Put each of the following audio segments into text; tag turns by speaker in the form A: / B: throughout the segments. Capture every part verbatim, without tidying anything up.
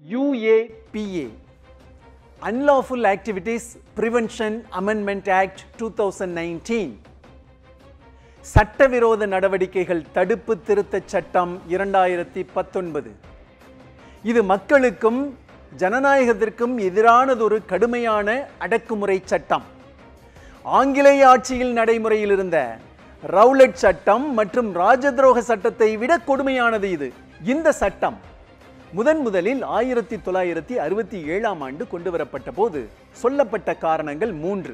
A: U A P A Unlawful Activities Prevention Amendment Act two thousand nineteen சட்டவிரோத நடவடிக்கைகள் தடுப்பு திருத்தச் சட்டம் இரண்டாயிரத்தி பத்தொன்பது. இது மக்களுக்கும் ஜனநாயகத்திற்கும் எதிரானதொரு கடுமையான அடக்குமுறை சட்டம். ஆங்கிலேய ஆட்சியில் நடைமுறையில் இருந்த ரவுலட் சட்டம் மற்றும் ராஜதுரோக சட்டத்தை விட கொடுமையானது இது. இந்த சட்டம் முதன் முதலில் ஆயிரத்தி தொள்ளாயிரத்தி அறுபத்தி ஏழாம் ஆண்டு கொண்டு வரப்பட்ட போது சொல்லப்பட்ட காரணங்கள் மூன்று.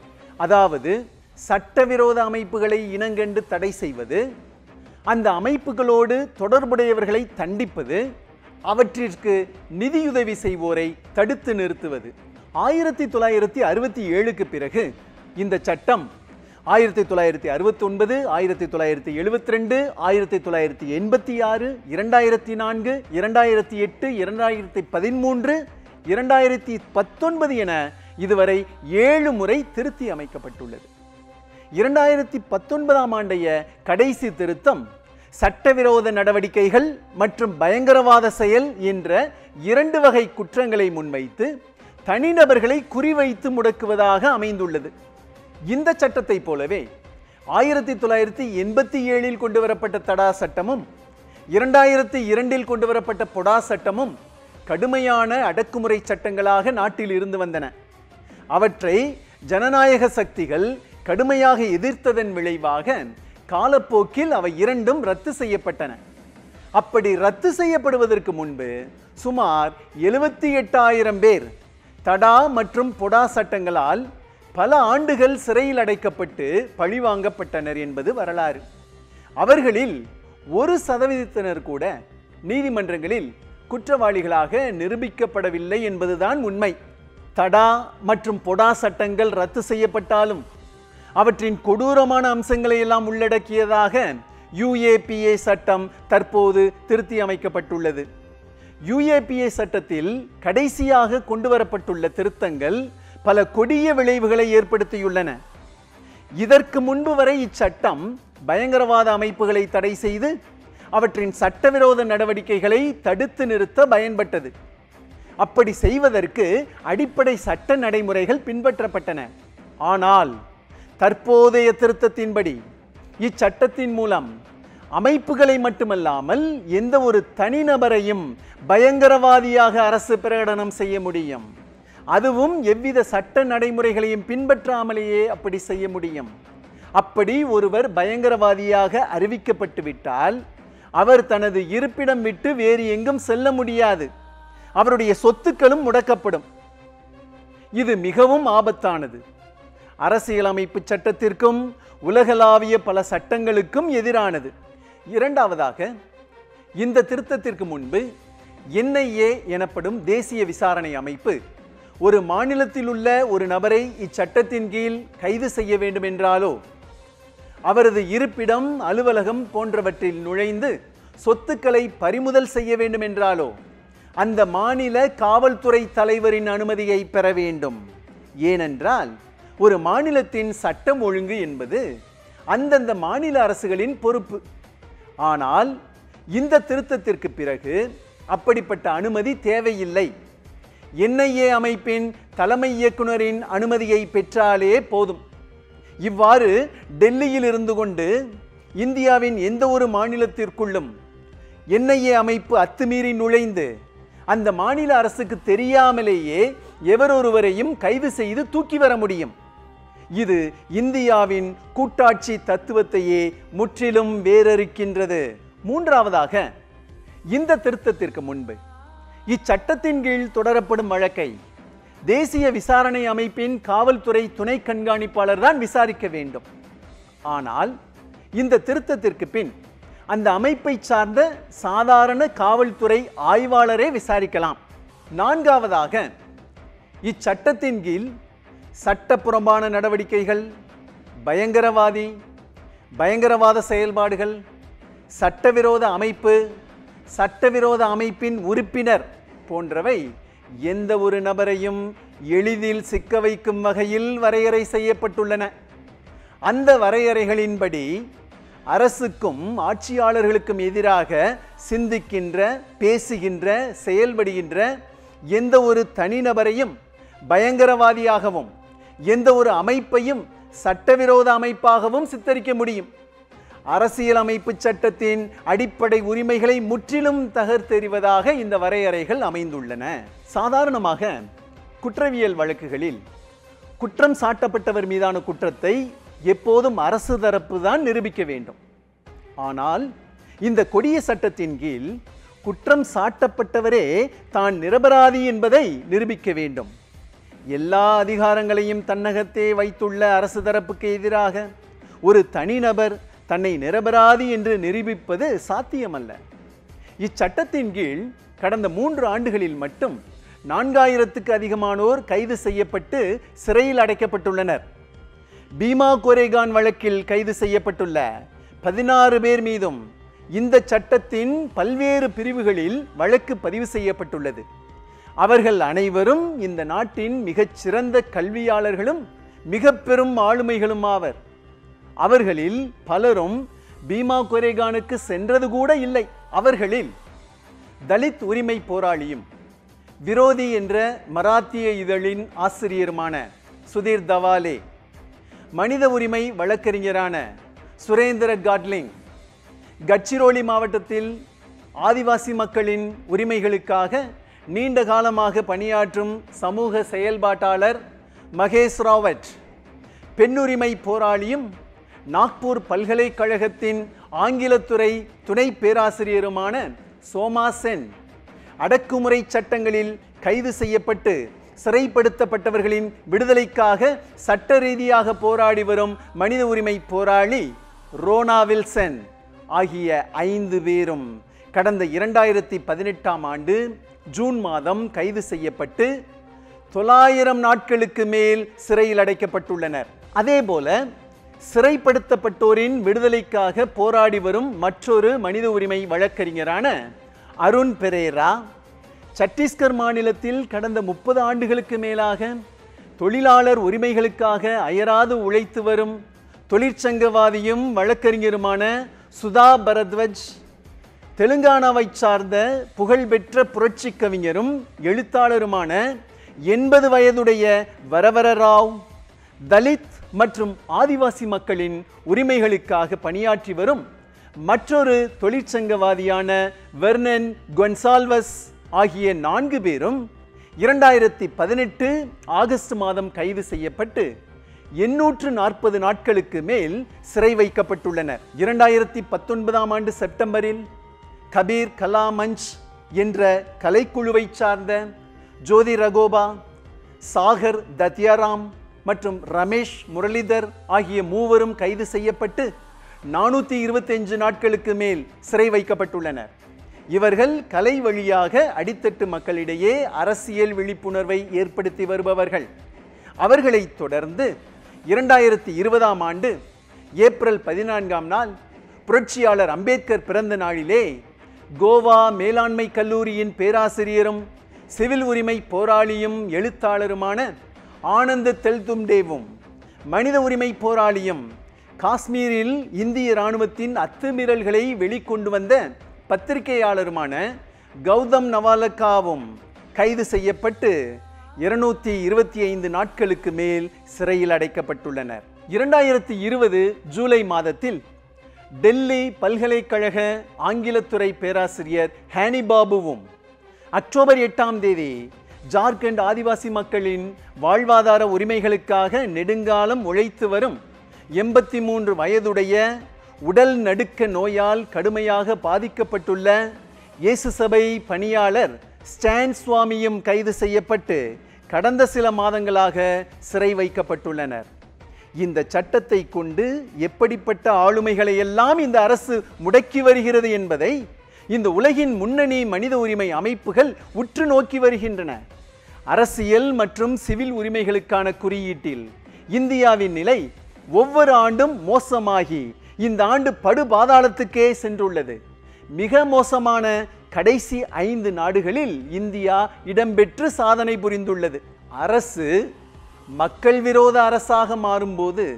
A: அதாவது சட்டவிரோத அமைப்புகளை இனங்கண்டு தடை செய்வது, அந்த அமைப்புகளோடு தொடர்புடையவர்களை தண்டிப்பது, அவற்றிற்கு நிதியுதவி செய்வோரை தடுத்து நிறுத்துவது. ஆயிரத்தி தொள்ளாயிரத்தி அறுபத்தி ஏழுக்கு பிறகு இந்த சட்டம் ஆயிரத்தி தொள்ளாயிரத்தி அறுபத்தி ஒன்பது, ஆயிரத்தி தொள்ளாயிரத்தி எழுபத்தி ரெண்டு, ஆயிரத்தி தொள்ளாயிரத்தி எண்பத்தி ஆறு, இரண்டாயிரத்தி நான்கு, இரண்டாயிரத்தி எட்டு, இரண்டாயிரத்தி பதிமூன்று, இரண்டாயிரத்தி பத்தொன்பது என இதுவரை ஏழு முறை திருத்தி அமைக்கப்பட்டுள்ளது. இரண்டாயிரத்தி பத்தொன்பதாம் ஆண்டைய கடைசி திருத்தம் சட்டவிரோத நடவடிக்கைகள் மற்றும் பயங்கரவாத செயல் என்ற இரண்டு வகை குற்றங்களை முன்வைத்து தனிநபர்களை குறிவைத்து முடக்குவதாக அமைந்துள்ளது. இந்த சட்டத்தை போலவே ஆயிரத்தி தொள்ளாயிரத்தி எண்பத்தி ஏழில் கொண்டு வரப்பட்ட தடா சட்டமும் இரண்டாயிரத்தி இரண்டில் கொண்டு வரப்பட்ட பொடா சட்டமும் கடுமையான அடக்குமுறை சட்டங்களாக நாட்டில் இருந்து வந்தன. அவற்றை ஜனநாயக சக்திகள் கடுமையாக எதிர்த்ததன் விளைவாக காலப்போக்கில் அவை இரண்டும் ரத்து செய்யப்பட்டன. அப்படி ரத்து செய்யப்படுவதற்கு முன்பு சுமார் எழுபத்தி எட்டாயிரம் பேர் தடா மற்றும் பொடா சட்டங்களால் பல ஆண்டுகள் சிறையில் அடைக்கப்பட்டு பழிவாங்கப்பட்டனர் என்பது வரலாறு. அவர்களில் ஒரு சதவீதத்தினர் கூட நீதிமன்றங்களில் குற்றவாளிகளாக நிரூபிக்கப்படவில்லை என்பதுதான் உண்மை. தடா மற்றும் பொடா சட்டங்கள் ரத்து செய்யப்பட்டாலும் அவற்றின் கொடூரமான அம்சங்களை எல்லாம் உள்ளடக்கியதாக U A P A சட்டம் தற்போது திருத்தி அமைக்கப்பட்டுள்ளது. U A P A சட்டத்தில் கடைசியாக கொண்டு வரப்பட்டுள்ள திருத்தங்கள் பல கொடிய விளைவுகளை ஏற்படுத்தியுள்ளன. இதற்கு முன்பு வரை இச்சட்டம் பயங்கரவாத அமைப்புகளை தடை செய்து அவற்றின் சட்டவிரோத நடவடிக்கைகளை தடுத்து நிறுத்த பயன்பட்டது. அப்படி செய்வதற்கு அடிப்படை சட்ட நடைமுறைகள் பின்பற்றப்பட்டன. ஆனால் தற்போதைய திருத்தத்தின்படி இச்சட்டத்தின் மூலம் அமைப்புகளை மட்டுமல்லாமல் எந்த ஒரு தனிநபரையும் பயங்கரவாதியாக அரசு பிரகடனம் செய்ய முடியும். அதுவும் எவ்வித சட்ட நடைமுறைகளையும் பின்பற்றாமலேயே அப்படி செய்ய முடியும். அப்படி ஒருவர் பயங்கரவாதியாக அறிவிக்கப்பட்டு விட்டால் அவர் தனது இருப்பிடம் விட்டு வேறு எங்கும் செல்ல முடியாது. அவருடைய சொத்துக்களும் முடக்கப்படும். இது மிகவும் ஆபத்தானது. அரசியலமைப்பு சட்டத்திற்கும் உலகளாவிய பல சட்டங்களுக்கும் எதிரானது. இரண்டாவதாக, இந்த திருத்தத்திற்கு முன்பு N I A எனப்படும் தேசிய விசாரணை அமைப்பு ஒரு மாநிலத்தில் உள்ள ஒரு நபரை இச்சட்டத்தின் கீழ் கைது செய்ய வேண்டும் என்றாலோ அவரது இருப்பிடம், அலுவலகம் போன்றவற்றில் நுழைந்து சொத்துக்களை பறிமுதல் செய்ய வேண்டும் என்றாலோ அந்த மாநில காவல்துறை தலைவரின் அனுமதியை பெற வேண்டும். ஏனென்றால் ஒரு மாநிலத்தின் சட்டம் ஒழுங்கு என்பது அந்தந்த மாநில அரசுகளின் பொறுப்பு. ஆனால் இந்த திருத்தத்திற்கு பிறகு அப்படிப்பட்ட அனுமதி தேவையில்லை. N I A அமைப்பின் தலைமை இயக்குனரின் அனுமதியை பெற்றாலே போதும். இவ்வாறு டெல்லியில் இருந்து கொண்டு இந்தியாவின் எந்த ஒரு மாநிலத்திற்குள்ளும் N I A அமைப்பு அத்துமீறி நுழைந்து அந்த மாநில அரசுக்கு தெரியாமலேயே எவரொருவரையும் கைது செய்து தூக்கி வர முடியும். இது இந்தியாவின் கூட்டாட்சி தத்துவத்தையே முற்றிலும் வேறறுக்கின்றது. மூன்றாவதாக, இந்த திருத்தத்திற்கு முன்பு இச்சட்டத்தின் கீழ் தொடரப்படும் வழக்கை தேசிய விசாரணை அமைப்பின் காவல்துறை துணை கண்காணிப்பாளர் தான் விசாரிக்க வேண்டும். ஆனால் இந்த திருத்தத்திற்கு பின் அந்த அமைப்பை சார்ந்த சாதாரண காவல்துறை ஆய்வாளரே விசாரிக்கலாம். நான்காவதாக, இச்சட்டத்தின் கீழ் சட்டப்புறம்பான நடவடிக்கைகள், பயங்கரவாதி, பயங்கரவாத செயல்பாடுகள், சட்டவிரோத அமைப்பு, சட்டவிரோத அமைப்பின் உறுப்பினர் போன்றவை எந்த ஒரு நபரையும் எளிதில் சிக்க வைக்கும் வகையில் வரையறை செய்யப்பட்டுள்ளன. அந்த வரையறைகளின்படி அரசுக்கும் ஆட்சியாளர்களுக்கும் எதிராக சிந்திக்கின்ற, பேசுகின்ற, செயல்படுகின்ற எந்த ஒரு தனிநபரையும் பயங்கரவாதியாகவும் எந்த ஒரு அமைப்பையும் சட்டவிரோத அமைப்பாகவும் சித்தரிக்க முடியும். அரசியலமைப்பு சட்டத்தின் அடிப்படை உரிமைகளை முற்றிலும் தகர்த்தெறிவதாக இந்த வரையறைகள் அமைந்துள்ளன. சாதாரணமாக குற்றவியல் வழக்குகளில் குற்றம் சாட்டப்பட்டவர் மீதான குற்றத்தை எப்போதும் அரசு தரப்பு தான் நிரூபிக்க வேண்டும். ஆனால் இந்த கொடிய சட்டத்தின் கீழ் குற்றம் சாட்டப்பட்டவரே தான் நிரபராதி என்பதை நிரூபிக்க வேண்டும். எல்லா அதிகாரங்களையும் தன்னகத்தே வைத்துள்ள அரசு தரப்புக்கு எதிராக ஒரு தனிநபர் தன்னை நிரபராதி என்று நிரூபிப்பது சாத்தியமல்ல. இச்சட்டத்தின் கீழ் கடந்த மூன்று ஆண்டுகளில் மட்டும் நான்காயிரத்துக்கு அதிகமானோர் கைது செய்யப்பட்டு சிறையில் அடைக்கப்பட்டுள்ளனர். பீமா கோரேகான் வழக்கில் கைது செய்யப்பட்டுள்ள பதினாறு பேர் மீதும் இந்த சட்டத்தின் பல்வேறு பிரிவுகளில் வழக்கு பதிவு செய்யப்பட்டுள்ளது. அவர்கள் அனைவரும் இந்த நாட்டின் மிகச்சிறந்த கல்வியாளர்களும் மிக பெரும் ஆளுமைகளும் ஆவர். அவர்களில் பலரும் பீமா கோரேகானுக்கு சென்றது கூட இல்லை. அவர்களில் தலித் உரிமை போராளியும் விரோதி என்ற மராத்திய இதழின் ஆசிரியருமான சுதீர் தவாலே, மனித உரிமை வழக்கறிஞரான சுரேந்திர காட்லிங், கட்சிரோலி மாவட்டத்தில் ஆதிவாசி மக்களின் உரிமைகளுக்காக நீண்ட காலமாக பணியாற்றும் சமூக செயல்பாட்டாளர் மகேஷ் ராவத், பெண்ணுரிமை போராளியும் நாக்பூர் பல்கலைக்கழகத்தின் ஆங்கிலத்துறை துணை பேராசிரியருமான சோமா சென், அடக்குமுறை சட்டங்களில் கைது செய்யப்பட்டு சிறைப்படுத்தப்பட்டவர்களின் விடுதலைக்காக சட்ட ரீதியாக போராடி வரும் மனித உரிமை போராளி ரோனா வில்சன் ஆகிய ஐந்து பேரும் கடந்த இரண்டாயிரத்தி பதினெட்டாம் ஆண்டு ஜூன் மாதம் கைது செய்யப்பட்டு தொள்ளாயிரம் நாட்களுக்கு மேல் சிறையில் அடைக்கப்பட்டுள்ளனர். அதேபோல சிறைப்படுத்தப்பட்டோரின் விடுதலைக்காக போராடி வரும் மற்றொரு மனித உரிமை வழக்கறிஞரான அருண் பெரேரா, சத்தீஸ்கர் மாநிலத்தில் கடந்த முப்பது ஆண்டுகளுக்கு மேலாக தொழிலாளர் உரிமைகளுக்காக அயராது உழைத்து வரும் தொழிற்சங்கவாதியும் வழக்கறிஞருமான சுதா பரத்வஜ், தெலுங்கானாவை சார்ந்த புகழ்பெற்ற புரட்சி கவிஞரும் எழுத்தாளருமான எண்பது வயதுடைய வரவர ராவ், தலித் மற்றும் ஆதிவாசி மக்களின் உரிமைகளுக்காக பணியாற்றி வரும் மற்றொரு தொழிற்சங்கவாதியான வெர்னன் கொன்சால்வஸ் ஆகிய நான்கு பேரும் இரண்டாயிரத்தி பதினெட்டு ஆகஸ்ட் மாதம் கைது செய்யப்பட்டு எண்ணூற்று நாற்பது நாட்களுக்கு மேல் சிறை வைக்கப்பட்டுள்ளனர். இரண்டாயிரத்தி பத்தொன்பதாம் ஆண்டு செப்டம்பரில் கபீர் கலா மஞ்ச் என்ற கலைக்குழுவை சார்ந்த ஜோதி ரகோபா, சாகர் தத்யாராம் மற்றும் ரமேஷ் முரளிதர் ஆகிய மூவரும் கைது செய்யப்பட்டு நானூற்றி இருபத்தி அஞ்சு நாட்களுக்கு மேல் சிறை வைக்கப்பட்டுள்ளனர். இவர்கள் கலை வழியாக அடித்தட்டு மக்களிடையே அரசியல் விழிப்புணர்வை ஏற்படுத்தி வருபவர்கள். அவர்களை தொடர்ந்து இரண்டாயிரத்தி இருபதாம் ஆண்டு ஏப்ரல் பதினான்காம் நாள் புரட்சியாளர் அம்பேத்கர் பிறந்த நாளிலே கோவா மேலாண்மை கல்லூரியின் பேராசிரியரும் சிவில் உரிமை போராளியும் எழுத்தாளருமான ஆனந்த் தெல்தும்டேவும், மனித உரிமை போராளியும் காஷ்மீரில் இந்திய இராணுவத்தின் அத்துமீறல்களை வெளிக்கொண்டு வந்த பத்திரிகையாளருமான கௌதம் நவாலக்காவும் கைது செய்யப்பட்டு இருநூத்தி இருபத்தி ஐந்து நாட்களுக்கு மேல் சிறையில் அடைக்கப்பட்டுள்ளனர். இரண்டாயிரத்தி இருபது ஜூலை மாதத்தில் டெல்லி பல்கலைக்கழக ஆங்கிலத்துறை பேராசிரியர் ஹானி பாபுவும், அக்டோபர் எட்டாம் தேதி ஜார்க்கண்ட் ஆதிவாசி மக்களின் வாழ்வாதார உரிமைகளுக்காக நெடுங்காலம் உழைத்து வரும் எண்பத்தி மூன்று வயதுடைய உடல் நடுக்க நோயால் கடுமையாக பாதிக்கப்பட்டுள்ள இயேசு சபை பணியாளர் ஸ்டான் சுவாமியும் கைது செய்யப்பட்டு கடந்த சில மாதங்களாக சிறை வைக்கப்பட்டுள்ளனர். இந்த சட்டத்தை கொண்டு எப்படிப்பட்ட ஆளுமைகளை எல்லாம் இந்த அரசு முடக்கி வருகிறது என்பதை இந்த உலகின் முன்னணி மனித உரிமை அமைப்புகள் உற்று நோக்கி வருகின்றன. அரசியல் மற்றும் சிவில் உரிமைகளுக்கான குறியீட்டில் இந்தியாவின் நிலை ஒவ்வொரு ஆண்டும் மோசமாகி இந்த ஆண்டு படு பாதாளத்துக்கே சென்றுள்ளது. மிக மோசமான கடைசி ஐந்து நாடுகளில் இந்தியா இடம்பெற்று சாதனை புரிந்துள்ளது. அரசு மக்கள் விரோத அரசாக மாறும்போது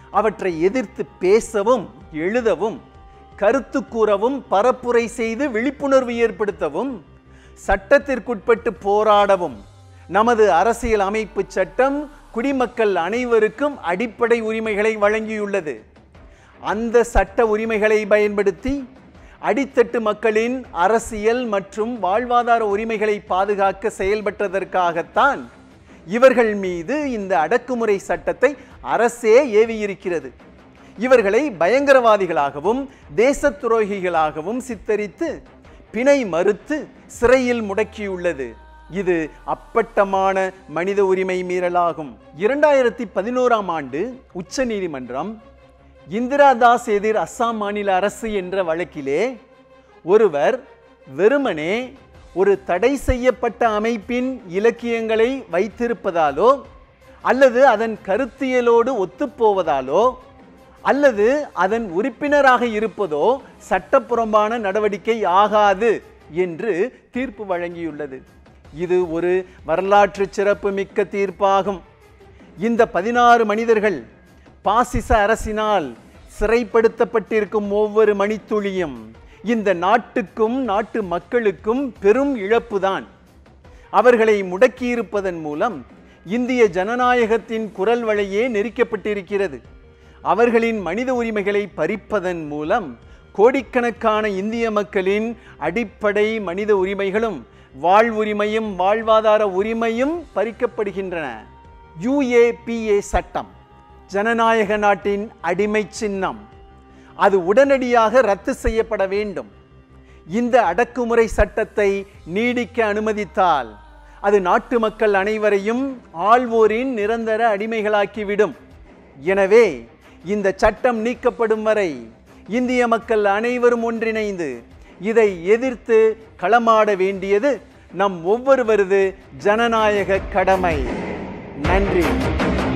A: அவற்றை எதிர்த்து பேசவும் எழுதவும் கருத்து கூறவும் பரப்புரை செய்து விழிப்புணர்வு ஏற்படுத்தவும் சட்டத்திற்குட்பட்டு போராடவும் நமது அரசியல் அமைப்பு சட்டம் குடிமக்கள் அனைவருக்கும் அடிப்படை உரிமைகளை வழங்கியுள்ளது. அந்த சட்ட உரிமைகளை பயன்படுத்தி அடித்தட்டு மக்களின் அரசியல் மற்றும் வாழ்வாதார உரிமைகளை பாதுகாக்க செயல்பட்டதற்காகத்தான் இவர்கள் மீது இந்த அடக்குமுறை சட்டத்தை அரசே ஏவியிருக்கிறது. இவர்களை பயங்கரவாதிகளாகவும் தேச துரோகிகளாகவும் சித்தரித்து பிணை மறுத்து சிறையில் முடக்கியுள்ளது. இது அப்பட்டமான மனித உரிமை மீறலாகும். இரண்டாயிரத்தி பதினோராம் ஆண்டு உச்ச நீதிமன்றம் இந்திரா தாஸ் எதிர் அஸ்ஸாம் மாநில அரசு என்ற வழக்கிலே ஒருவர் வெறுமனே ஒரு தடை செய்யப்பட்ட அமைப்பின் இலக்கியங்களை வைத்திருப்பதாலோ அல்லது அதன் கருத்தியலோடு ஒத்துப்போவதாலோ அல்லது அதன் உறுப்பினராக இருப்பதோ சட்டப்புறம்பான நடவடிக்கை ஆகாது என்று தீர்ப்பு வழங்கியுள்ளது. இது ஒரு வரலாற்று சிறப்பு மிக்க தீர்ப்பாகும். இந்த பதினாறு மனிதர்கள் பாசிச அரசினால் சிறைப்படுத்தப்பட்டிருக்கும் ஒவ்வொரு மணித்துளியும் இந்த நாட்டுக்கும் நாட்டு மக்களுக்கும் பெரும் இழப்புதான். அவர்களை முடக்கியிருப்பதன் மூலம் இந்திய ஜனநாயகத்தின் குரல் வளையே நெரிக்கப்பட்டிருக்கிறது. அவர்களின் மனித உரிமைகளை பறிப்பதன் மூலம் கோடிக்கணக்கான இந்திய மக்களின் அடிப்படை மனித உரிமைகளும் வாழ்வுரிமையும் வாழ்வாதார உரிமையும் பறிக்கப்படுகின்றன. யுஏபிஏ சட்டம் ஜனநாயக நாட்டின் அடிமை சின்னம். அது உடனடியாக ரத்து செய்யப்பட வேண்டும். இந்த அடக்குமுறை சட்டத்தை நீடிக்க அனுமதித்தால் அது நாட்டு மக்கள் அனைவரையும் ஆள்வோரின் நிரந்தர அடிமைகளாக்கிவிடும். எனவே இந்த சட்டம் நீக்கப்படும் வரை இந்திய மக்கள் அனைவரும் ஒன்றிணைந்து இதை எதிர்த்து களமாட வேண்டியது நம் ஒவ்வொருவரது ஜனநாயக கடமை. நன்றி.